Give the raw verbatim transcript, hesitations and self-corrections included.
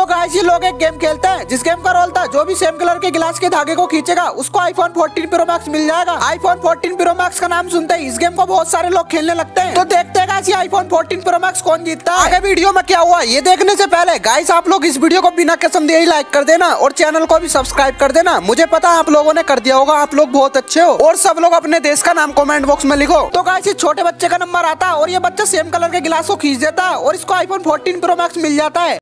तो गाइस ये लोग एक गेम खेलते हैं जिस गेम का रोल था जो भी सेम कलर के गिलास के धागे को खींचेगा उसको आईफोन फोर्टीन प्रो मैक्स मिल जाएगा। आईफोन फोर्टीन प्रो मैक्स का नाम सुनते ही इस गेम को बहुत सारे लोग खेलने लगते हैं। तो देखते हैं गाइस ये आईफोन फोर्टीन प्रो मैक्स कौन जीतता है। आगे वीडियो में क्या हुआ ये देखने से पहले गाइस आप लोग इस वीडियो को बिना कसम दिए ही लाइक कर देना और चैनल को भी सब्सक्राइब कर देना। मुझे पता आप लोगों ने कर दिया होगा, आप लोग बहुत अच्छे हो। और सब लोग अपने देश का नाम कमेंट बॉक्स में लिखो। तो गाइस इस छोटे बच्चे का नंबर आता है और ये बच्चा सेम कलर के गिलास को खींच देता है और इसको आईफोन फोर्टीन प्रो मैक्स मिल जाता है।